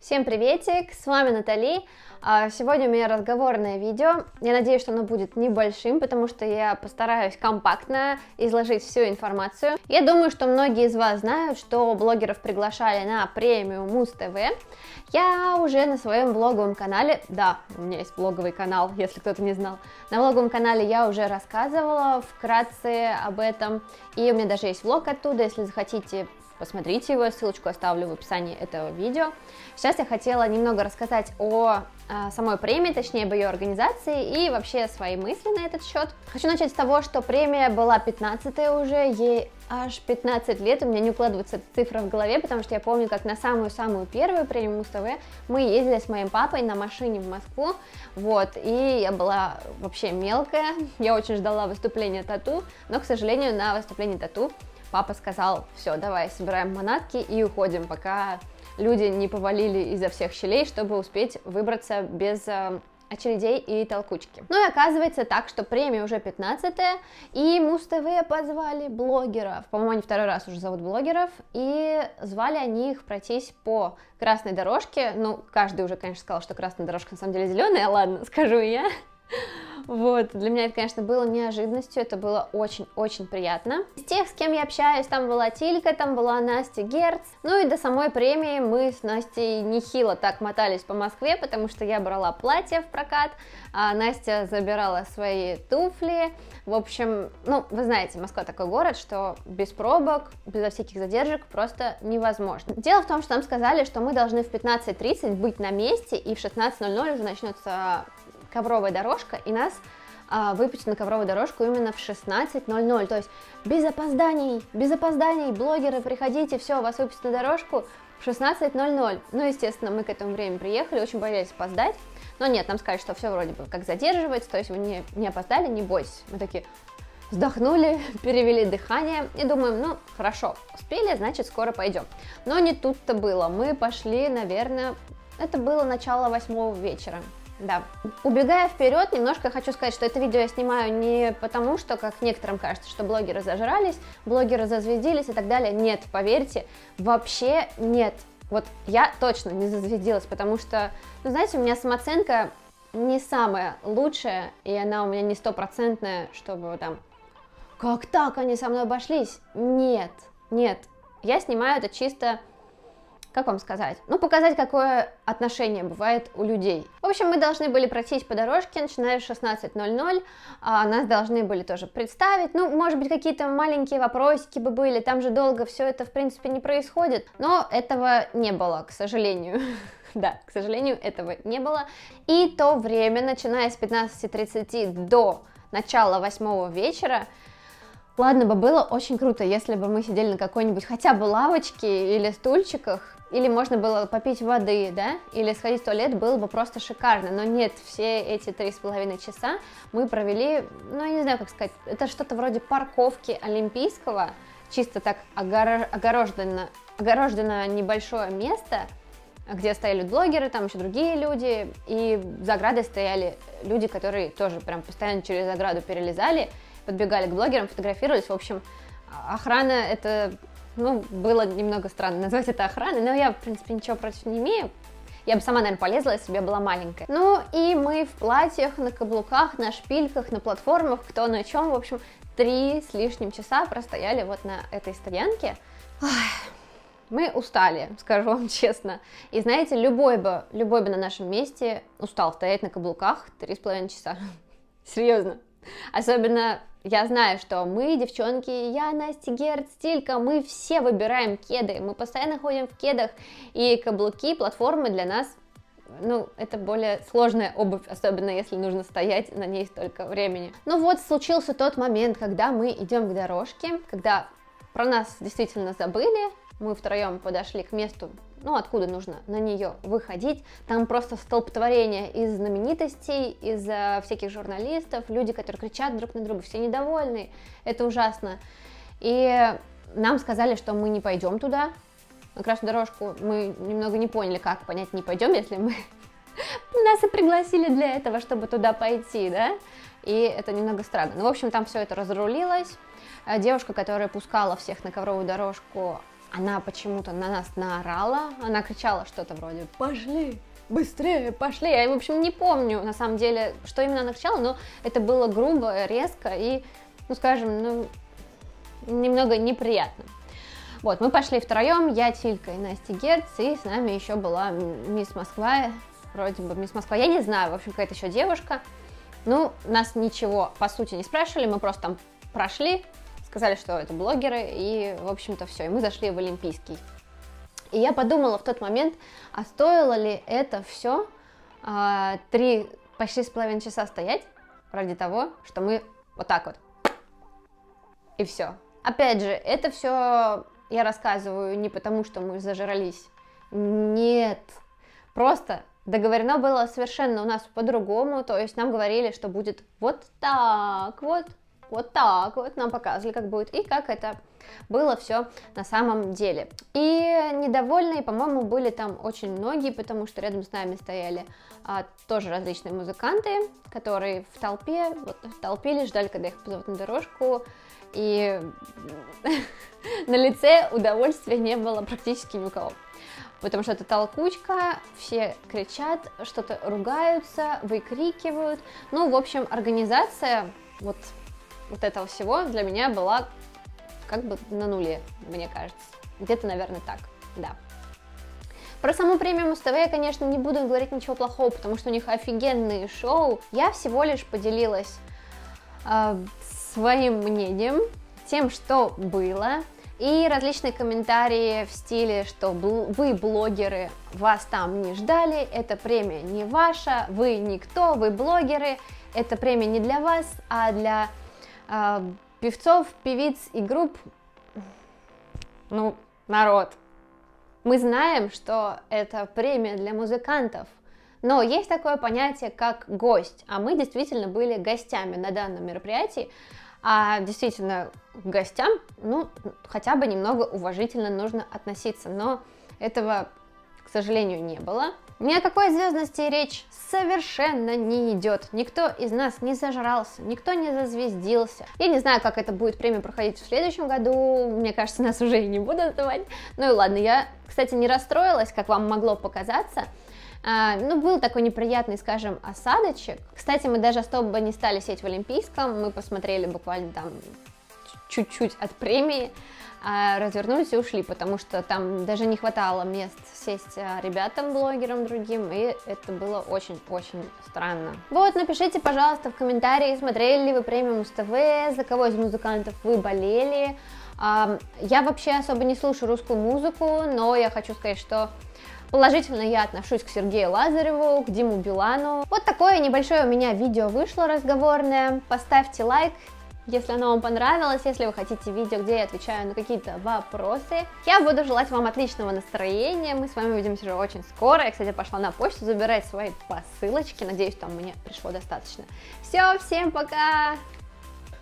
Всем приветик, с вами Натали. Сегодня у меня разговорное видео. Я надеюсь, что оно будет небольшим, потому что я постараюсь компактно изложить всю информацию. Я думаю, что многие из вас знают, что блогеров приглашали на премию Муз-ТВ. Я уже на своем блоговом канале, да, у меня есть блоговый канал, если кто-то не знал, на блоговом канале я уже рассказывала вкратце об этом, и у меня даже есть влог оттуда, если захотите, посмотрите его, ссылочку оставлю в описании этого видео. Сейчас я хотела немного рассказать о самой премии, точнее об ее организации и вообще свои мысли на этот счет. Хочу начать с того, что премия была 15-я уже, ей аж 15 лет, у меня не укладывается цифра в голове, потому что я помню, как на самую-самую первую премию Муз-ТВ мы ездили с моим папой на машине в Москву, вот, и я была вообще мелкая, я очень ждала выступления Тату, но, к сожалению, на выступлении Тату папа сказал: все, давай, собираем манатки и уходим, пока люди не повалили изо всех щелей, чтобы успеть выбраться без очередей и толкучки. Ну и оказывается так, что премия уже 15-я, и Муз-ТВ позвали блогеров, по-моему, они второй раз уже зовут блогеров, и звали они их пройтись по красной дорожке. Ну, каждый уже, конечно, сказал, что красная дорожка на самом деле зеленая, ладно, скажу я. Вот, для меня это, конечно, было неожиданностью, это было очень-очень приятно. Из тех, с кем я общаюсь, там была Тилька, там была Настя Герц, ну и до самой премии мы с Настей нехило так мотались по Москве, потому что я брала платье в прокат, а Настя забирала свои туфли, в общем, ну, вы знаете, Москва такой город, что без пробок, безо всяких задержек просто невозможно. Дело в том, что нам сказали, что мы должны в 15:30 быть на месте, и в 16:00 уже начнется ковровая дорожка, и нас выпустят на ковровую дорожку именно в 16:00, то есть без опозданий, блогеры, приходите, все, вас выпустят на дорожку в 16:00. Ну, естественно, мы к этому времени приехали, очень боялись опоздать, но нет, нам сказали, что все вроде бы как задерживается, то есть вы не опоздали, не бойтесь. Мы такие вздохнули, перевели дыхание и думаем, ну, хорошо, успели, значит, скоро пойдем. Но не тут-то было, мы пошли, наверное, это было начало 8 вечера. Да. Убегая вперед, немножко хочу сказать, что это видео я снимаю не потому, что, как некоторым кажется, что блогеры зажрались, блогеры зазвездились и так далее. Нет, поверьте, вообще нет. Вот я точно не зазвездилась, потому что, ну, знаете, у меня самооценка не самая лучшая, и она у меня не стопроцентная, чтобы там, как так они со мной обошлись? Нет, я снимаю это чисто, как вам сказать, ну, показать, какое отношение бывает у людей. В общем, мы должны были пройтись по дорожке, начиная с 16:00, нас должны были тоже представить, ну, может быть, какие-то маленькие вопросики бы были, там же долго все это, в принципе, не происходит, но этого не было, к сожалению. Да, к сожалению, этого не было. И то время, начиная с 15:30 до начала 8 вечера, ладно бы было очень круто, если бы мы сидели на какой-нибудь хотя бы лавочке или стульчиках, или можно было попить воды, да, или сходить в туалет, было бы просто шикарно, но нет, все эти 3,5 часа мы провели, ну, я не знаю, как сказать, это что-то вроде парковки Олимпийского, чисто так огорожено небольшое место, где стояли блогеры, там еще другие люди, и за оградой стояли люди, которые тоже прям постоянно через ограду перелезали, подбегали к блогерам, фотографировались, в общем, охрана, это, ну, было немного странно назвать это охраной, но я, в принципе, ничего против не имею, я бы сама, наверное, полезла, если бы я была маленькая. Ну, и мы в платьях, на каблуках, на шпильках, на платформах, кто на чем, в общем, 3 с лишним часа простояли вот на этой стоянке. Ой, мы устали, скажу вам честно, и знаете, любой бы на нашем месте устал стоять на каблуках 3,5 часа, серьезно. Особенно я знаю, что мы, девчонки, я, Настя, Герц, Тилька, мы все выбираем кеды, мы постоянно ходим в кедах, и каблуки, платформы для нас, ну, это более сложная обувь, особенно если нужно стоять на ней столько времени. Ну вот, случился тот момент, когда мы идем к дорожке, когда про нас действительно забыли, мы втроем подошли к месту, ну, откуда нужно на нее выходить, там просто столпотворение из знаменитостей, из всяких журналистов, люди, которые кричат друг на друга, все недовольны, это ужасно. И нам сказали, что мы не пойдем туда, на красную дорожку, мы немного не поняли, как понять не пойдем, если мы нас и пригласили для этого, чтобы туда пойти, да, и это немного странно. Ну, в общем, там все это разрулилось, девушка, которая пускала всех на ковровую дорожку, она почему-то на нас наорала, она кричала что-то вроде «Пошли! Быстрее, пошли!» Я, в общем, не помню, на самом деле, что именно она кричала, но это было грубо, резко и, ну, скажем, ну, немного неприятно. Вот, мы пошли втроем, я, Тилька и Настя Герц, и с нами еще была мисс Москва, вроде бы мисс Москва, я не знаю, в общем, какая-то еще девушка. Ну, нас ничего, по сути, не спрашивали, мы просто там прошли, сказали, что это блогеры, и, в общем-то, все, и мы зашли в Олимпийский. И я подумала в тот момент, а стоило ли это все почти 3,5 часа стоять ради того, что мы вот так вот, и все. Опять же, это все я рассказываю не потому, что мы зажрались, нет, просто договорено было совершенно у нас по-другому, то есть нам говорили, что будет вот так вот, нам показывали, как будет, и как это было все на самом деле. И недовольные, по-моему, были там очень многие, потому что рядом с нами стояли тоже различные музыканты, которые в толпе, вот, толпились, ждали, когда их позовут на дорожку, и на лице удовольствия не было практически ни у кого. Потому что это толкучка, все кричат, что-то ругаются, выкрикивают. Ну, в общем, организация вот этого всего для меня была как бы на нуле, мне кажется. Где-то, наверное, так, да. Про саму премию Муз-ТВ я, конечно, не буду говорить ничего плохого, потому что у них офигенные шоу. Я всего лишь поделилась своим мнением, тем, что было. И различные комментарии в стиле, что вы блогеры, вас там не ждали, эта премия не ваша, вы никто, вы блогеры, эта премия не для вас, а для певцов, певиц и групп. Ну, народ, мы знаем, что это премия для музыкантов, но есть такое понятие, как гость, а мы действительно были гостями на данном мероприятии. А действительно, к гостям, ну, хотя бы немного уважительно нужно относиться, но этого, к сожалению, не было. Ни о какой звездности речь совершенно не идет. Никто из нас не зажрался, никто не зазвездился. Я не знаю, как это будет премия проходить в следующем году, мне кажется, нас уже и не будут давать. Ну и ладно, я, кстати, не расстроилась, как вам могло показаться. Ну, был такой неприятный, скажем, осадочек. Кстати, мы даже особо не стали сидеть в Олимпийском, мы посмотрели буквально там чуть-чуть от премии, развернулись и ушли, потому что там даже не хватало мест сесть ребятам, блогерам другим, и это было очень-очень странно. Вот, напишите, пожалуйста, в комментарии, смотрели ли вы премию Муз-ТВ, за кого из музыкантов вы болели. Я вообще особо не слушаю русскую музыку, но я хочу сказать, что положительно я отношусь к Сергею Лазареву, к Диму Билану. Вот такое небольшое у меня видео вышло разговорное. Поставьте лайк, если оно вам понравилось, если вы хотите видео, где я отвечаю на какие-то вопросы. Я буду желать вам отличного настроения. Мы с вами увидимся уже очень скоро. Я, кстати, пошла на почту забирать свои посылочки. Надеюсь, там мне пришло достаточно. Все, всем пока!